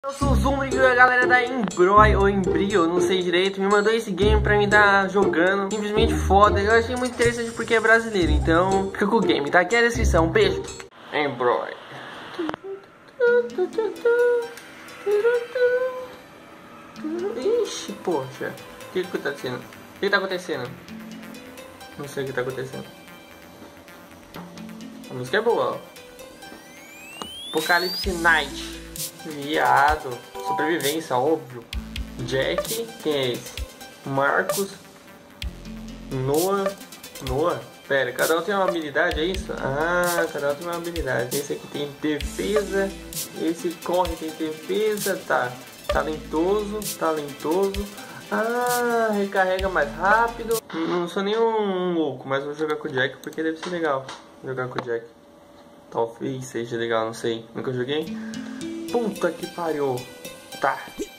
Eu sou o Zumbi e a galera da Embroy ou Embrio, não sei direito, me mandou esse game pra mim estar jogando. Simplesmente foda, eu achei muito interessante porque é brasileiro, então fica com o game, tá aqui na descrição. Beijo! Embroy. Ixi, poxa. O que tá acontecendo? O que tá acontecendo? Não sei o que tá acontecendo. A música é boa, ó. Apocalipse Night. Viado. Sobrevivência, óbvio. Jack, quem é esse? Marcos. Noah? Pera, cada um tem uma habilidade, é isso? Ah, cada um tem uma habilidade. Esse aqui tem defesa. Esse corre tem defesa. Tá. Talentoso. Ah, recarrega mais rápido. Não sou nem um louco, mas vou jogar com o Jack porque deve ser legal jogar com o Jack. Talvez seja legal, não sei. Nunca joguei. Puta que pariu. Tá.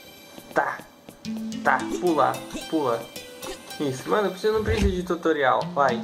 Pula. Isso, mano, você não precisa de tutorial. Vai.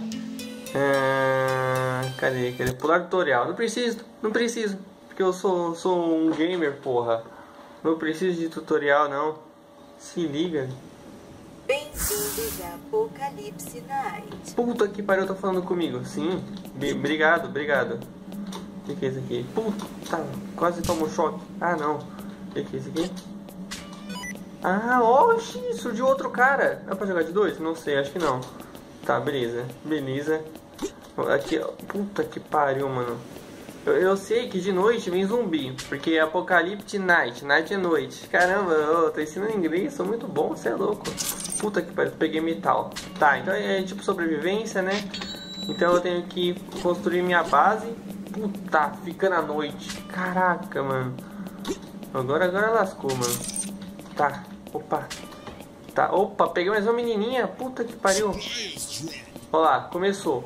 Cadê? Pular tutorial. Não preciso. Porque eu sou um gamer, porra. Não preciso de tutorial, não. Se liga. Bem-vindos a Apocalipse Night. Puta que pariu, tá falando comigo. Sim. Obrigado. O que é isso aqui? Puta, quase tomo choque. Ah, não. O que é isso aqui? Ah, oxi, surgiu outro cara. É pra jogar de dois? Não sei, acho que não. Tá, beleza. Aqui, ó. Puta que pariu, mano. Eu sei que de noite vem zumbi, porque é Apocalipse Night. Night é noite. Caramba, eu tô ensinando inglês, sou muito bom, você é louco. Puta que pariu, peguei metal. Tá, então é tipo sobrevivência, né? Então eu tenho que construir minha base. Puta, ficando à noite. Caraca, mano. Agora lascou, mano. Tá, opa, peguei mais uma menininha. Puta que pariu. Olha lá, começou.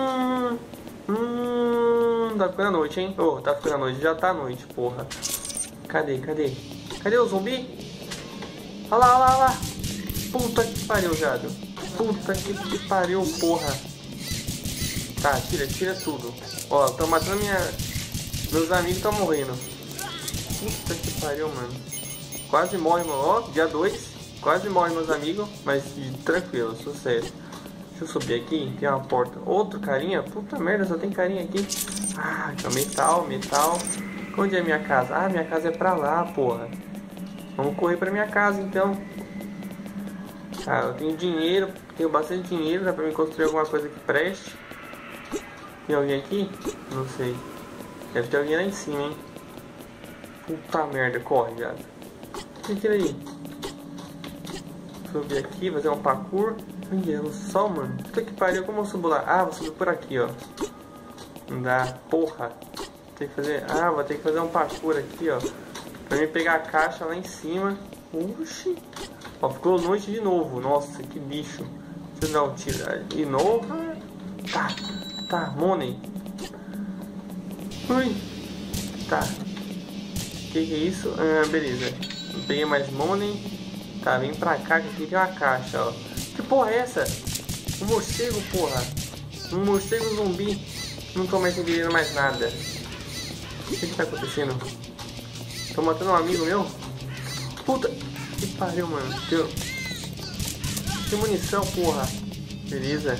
Tá ficando à noite, hein? Oh, tá ficando à noite, já tá à noite, porra. Cadê o zumbi? Olha lá. Puta que pariu, viado. Puta que pariu, porra. Tá, tira tudo. Ó, tô matando meus amigos estão morrendo. Puta que pariu, mano. Quase morre, mano. Ó, dia 2. Quase morre meus amigos. Mas tranquilo, sucesso. Deixa eu subir aqui, tem uma porta. Outro carinha? Puta merda, só tem carinha aqui. Ah, então metal. Onde é minha casa? Ah, minha casa é pra lá, porra. Vamos correr pra minha casa, então. Ah, eu tenho dinheiro. Tenho bastante dinheiro. Dá pra me construir alguma coisa que preste. Tem alguém aqui? Não sei. Deve ter alguém lá em cima, hein? Puta merda, corre, viado. O que é aí? Subir aqui, fazer um parkour. Olha o sol, mano. Puta que pariu, como eu subo lá? Ah, vou subir por aqui, ó. Não dá, porra. Tem que fazer... Ah, vou ter que fazer um parkour aqui, ó. Pra mim pegar a caixa lá em cima. Oxi. Ó, ficou noite de novo. Nossa, que bicho. Deixa eu dar um tiro. De novo. Tá, money. Ui. Tá. Que é isso? Ah, beleza. Peguei mais money. Tá, vem pra cá que aqui tem uma caixa, ó. Que porra é essa? Um morcego, porra. Um morcego zumbi. Não tô mais entendendo mais nada. O que tá acontecendo? Tô matando um amigo meu? Puta que pariu, mano. Tem munição, porra. Beleza.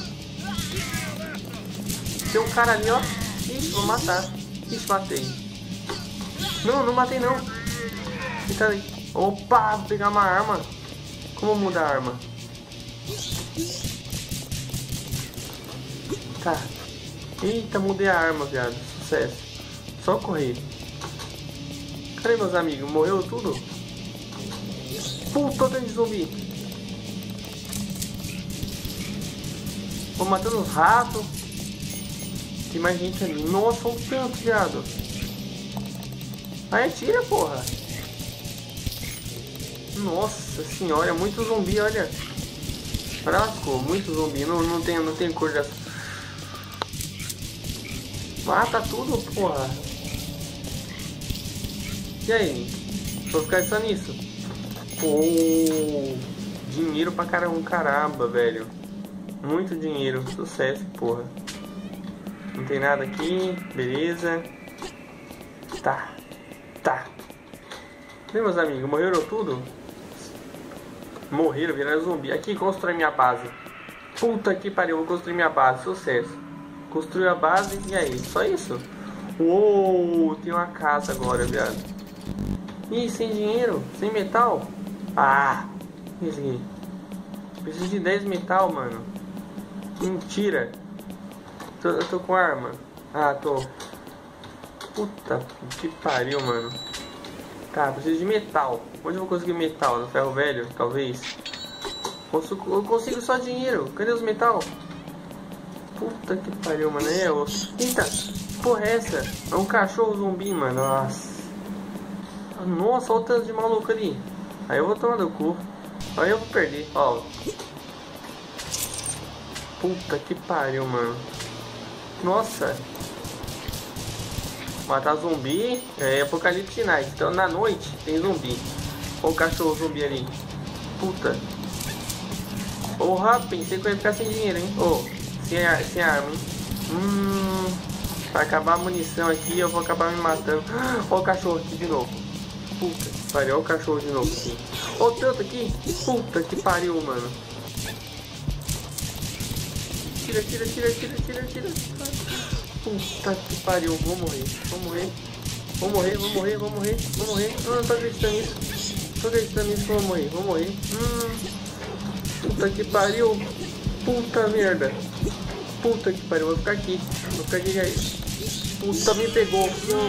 Tem um cara ali, ó. Ixi, vou matar. Ixi, matei. Não matei não. Ele tá ali. Opa, vou pegar uma arma. Como muda a arma? Tá. Eita, mudei a arma, viado. Sucesso. Só correr. Cadê meus amigos? Morreu tudo? Puta, tem de zumbi. Vou matando os ratos. Tem mais gente ali. Nossa, olha o tanto, viado. Aí tira, porra. Nossa senhora, é muito zumbi, olha. Lascou, muito zumbi. Não tem cor dessa. Mata tudo, porra. E aí? Vou ficar só nisso. Pô, dinheiro pra caramba, velho. Muito dinheiro. Sucesso, porra. Não tem nada aqui. Beleza. Tá. E meus amigos, morreram tudo? Morreram, viraram zumbi. Aqui, construir minha base. Puta que pariu, vou construir minha base. Sucesso. Construiu a base e aí? Só isso? Uou, tem uma casa agora, viado. Ih, sem dinheiro? Sem metal? Ah, isso aqui. Preciso de 10 metal, mano. Mentira. Eu tô com arma. Ah, tô. Puta que pariu, mano. Tá, preciso de metal. Onde eu vou conseguir metal? No ferro velho, talvez? Eu consigo só dinheiro. Cadê os metal? Puta que pariu, mano. É osso. Eita, porra é essa? É um cachorro zumbi, mano. Nossa. Nossa, olha o tanto de maluco ali. Aí eu vou tomar no cu. Aí eu vou perder. Ó. Puta que pariu, mano. Nossa. Matar zumbi é Apocalipse Night. Então na noite tem zumbi. Olha o cachorro zumbi ali. Puta. Porra, pensei que eu ia ficar sem dinheiro, hein? Sem arma, hein? Vai acabar a munição aqui, eu vou acabar me matando. Olha o cachorro aqui de novo. Puta que pariu, olha o cachorro de novo aqui. Olha o tanto aqui. Puta que pariu, mano. Tira. Puta que pariu, vou morrer. Não tô acreditando nisso. Tô acreditando nisso que eu vou morrer. Puta que pariu. Puta merda. Puta que pariu, vou ficar aqui. Aí. Puta, me pegou.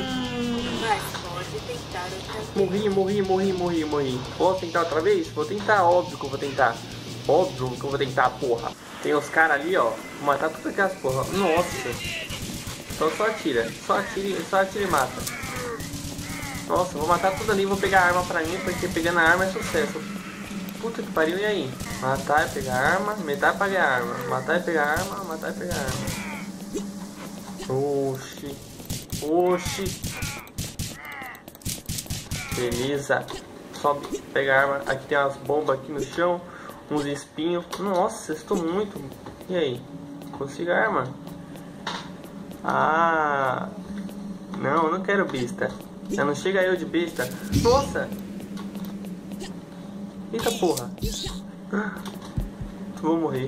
Morri. Posso tentar outra vez? Vou tentar, óbvio que eu vou tentar. Porra. Tem os caras ali, ó. Vou matar tudo aquelas porra. Nossa. Então só atira e mata. Nossa, vou matar tudo ali, vou pegar a arma pra mim, porque pegando a arma é sucesso. Puta que pariu, e aí? Matar e pegar arma, metade pra ganhar arma. Matar e pegar arma. Oxi. Beleza. Sobe, pega a arma. Aqui tem umas bombas aqui no chão, uns espinhos. Nossa, estou muito. E aí? Consigo a arma? Ah, não quero besta. Não chega eu de besta. Nossa. Eita porra. Vou morrer.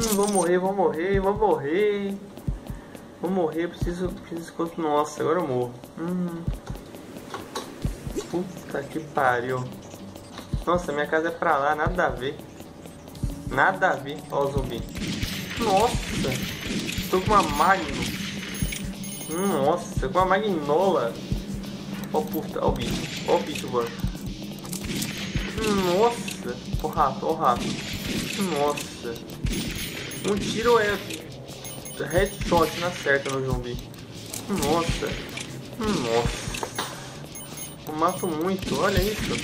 Vou morrer, preciso. Nossa, agora eu morro. Puta que pariu. Nossa, minha casa é pra lá, nada a ver. Ó o zumbi. Nossa, tô com uma Magnum. Nossa, com uma Magnola. Ó o bicho voando. Nossa, o rato. Nossa. Um tiro é headshot na certa no zumbi. Nossa. Eu mato muito, olha isso.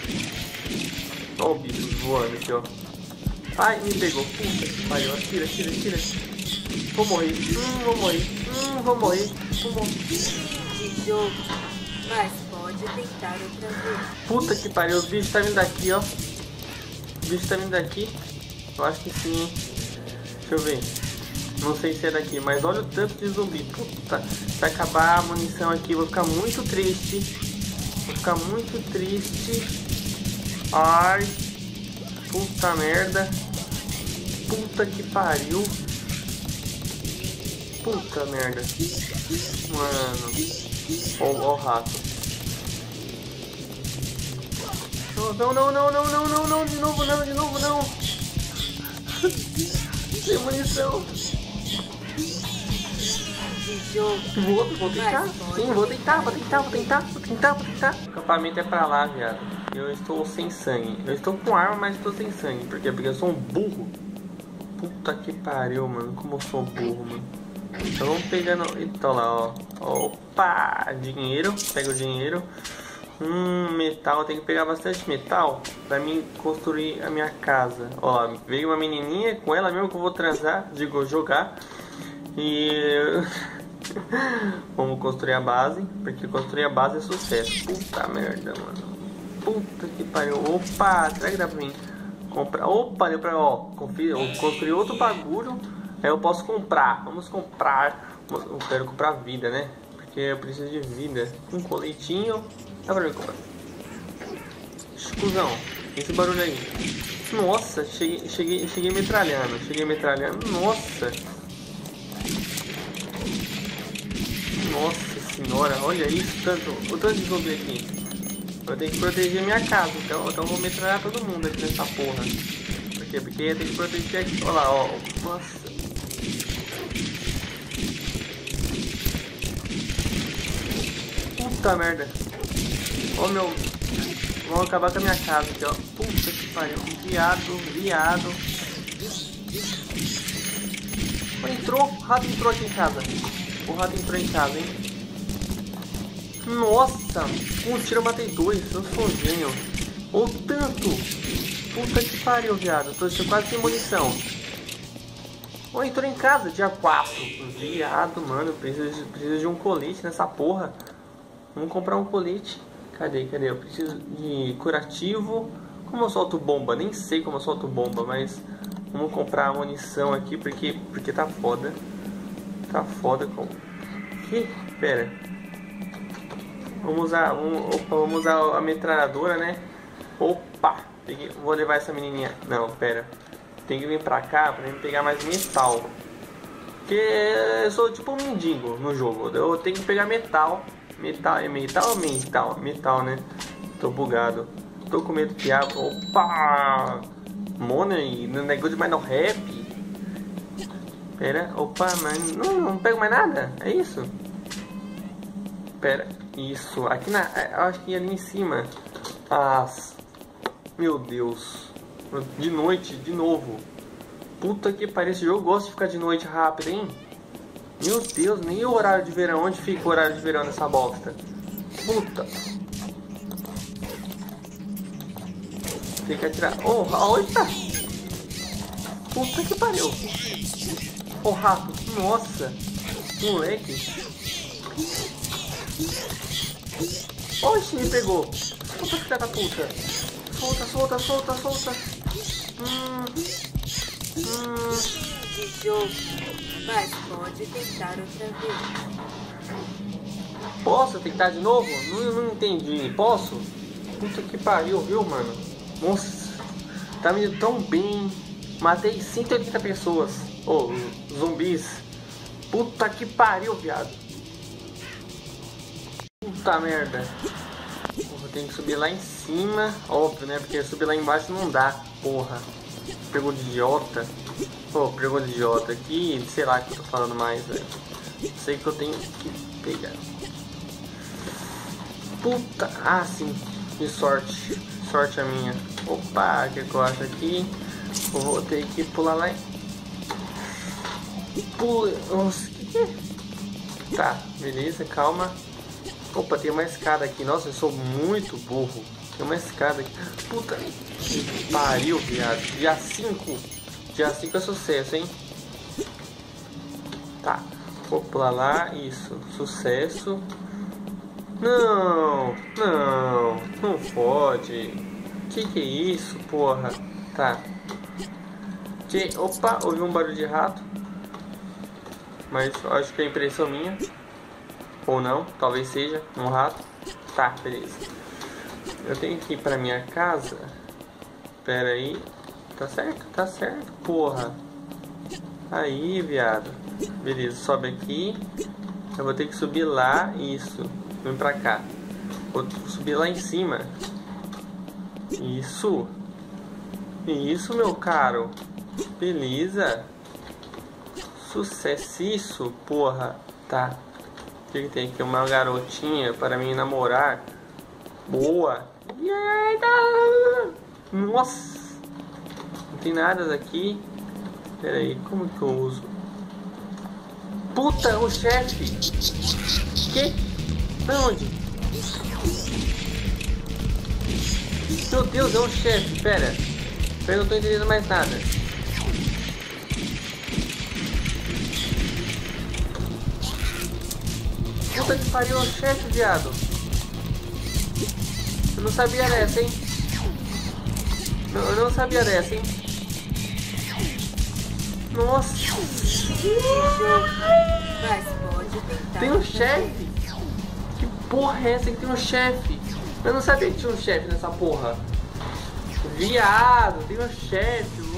Ó o bicho voando aqui, ó. Ai, me pegou. Puta que pariu. Atira. Vou morrer. De jogo, mas pode tentar outra vez. Puta que pariu, o bicho tá vindo daqui, ó. Eu acho que sim. Deixa eu ver. Não sei se é daqui, mas olha o tanto de zumbi. Puta, vai acabar a munição aqui, vou ficar muito triste. Ai, puta merda. Puta que pariu. Puta merda. Mano. Ó o rato. Não. De novo não. Sem munição. Vou tentar. Sim, vou tentar. O acampamento é pra lá, viado. Eu estou sem sangue. Eu estou com arma, mas estou sem sangue. Por quê? Porque eu sou um burro. Puta que pariu, mano. Como eu sou burro, mano. Então vamos pegando. Então lá, ó. Opa! Dinheiro. Pega o dinheiro. Metal. Tem que pegar bastante metal pra mim construir a minha casa. Ó, veio uma menininha. Com ela mesmo que eu vou transar. Digo, jogar. E vamos construir a base. Porque construir a base é sucesso. Puta merda, mano. Puta que pariu. Opa! Será que dá pra mim comprar? Opa! Deu pra. Ó, construir outro bagulho. Aí eu posso comprar. Vamos comprar. Eu quero comprar vida, né? Porque eu preciso de vida. Um coletinho. Dá pra mim comprar. cuzão. Esse barulho aí. Nossa, cheguei metralhando. Nossa. Nossa senhora, olha isso, o tanto de zumbi aqui. Eu tenho que proteger minha casa, então eu vou metralhar todo mundo aqui nessa porra. Por quê? Porque eu tenho que proteger aqui. Olha lá, ó. Nossa. Puta merda. Ó meu. Vão acabar com a minha casa aqui, ó. Puta que pariu. Viado. O rato entrou aqui em casa. O rato entrou em casa, hein? Nossa! Com um tiro eu matei 2. Eu sou gênio. Ou tanto! Puta que pariu, viado. Tô quase sem munição. Oh, entrou em casa, dia 4. Viado, mano. Preciso de um colete nessa porra. Vamos comprar um colete. Cadê? Eu preciso de curativo. Como eu solto bomba? Nem sei como eu solto bomba, mas vamos comprar munição aqui porque tá foda. Tá foda com... Que? Pera. Vamos usar a metralhadora, né? Opa! Vou levar essa menininha. Não, pera. Tem que vir pra cá pra mim pegar mais metal. Porque eu sou tipo um mendigo no jogo. Eu tenho que pegar metal. Metal, né? Tô bugado. Tô com medo de água. Opa! Money, não é good mais no rap. Pera, opa, mas não pego mais nada. É isso? Pera, isso. Aqui eu acho que ali em cima. Meu Deus. De noite, de novo. Puta que pariu, esse jogo gosta de ficar de noite rápido, hein? Meu Deus, nem o horário de verão. Onde fica o horário de verão nessa bosta? Puta. Tem que atirar. Oh, aonde tá? Puta que pariu. Oh, rato. Nossa. Moleque. Oxe, me pegou. Puta filha da puta. Solta. De jogo, mas pode tentar outra vez. Posso tentar de novo? Não entendi. Posso? Puta que pariu, viu, mano? Nossa, tá me indo tão bem. Matei 180 pessoas. Oh, zumbis. Puta que pariu, viado. Puta merda. Eu tenho que subir lá em cima. Óbvio, né? Porque subir lá embaixo não dá. Porra. Pegou de idiota. Pô, pegou de idiota aqui. Sei lá o que eu tô falando mais, velho. Sei que eu tenho que pegar. Puta. Ah, sim. Que sorte. Sorte a minha. Opa, o que eu acho aqui? Eu vou ter que pular lá. Pula. Nossa, que é? Tá, beleza, calma. Opa, tem uma escada aqui. Nossa, eu sou muito burro. Tem uma escada aqui. Puta que pariu, viado. Dia 5. Dia 5 é sucesso, hein? Tá. Vou pular lá. Isso. Sucesso. Não pode. Que é isso, porra? Tá. Opa, ouvi um barulho de rato. Mas acho que é impressão minha. Ou não, talvez seja um rato. Tá, beleza. Eu tenho que ir pra minha casa. Pera aí. Tá certo, porra. Aí, viado. Beleza, sobe aqui. Eu vou ter que subir lá. Isso. Vem pra cá. Vou subir lá em cima. Isso. Isso, meu caro. Beleza. Sucesso, porra. Tá. O que tem aqui? Uma garotinha para me namorar. Boa. Nossa. Não tem nada daqui. Pera aí, como que eu uso? Puta, o chefe. Que? Da onde? Meu Deus, é um chefe. Pera. Eu não tô entendendo mais nada. Puta que pariu, é um chefe, viado. Eu não sabia dessa, hein? Eu não sabia dessa, hein? Nossa. Tem um chefe? Que porra é essa que tem um chefe? Eu não sabia que tinha um chefe nessa porra. Viado, tem um chefe,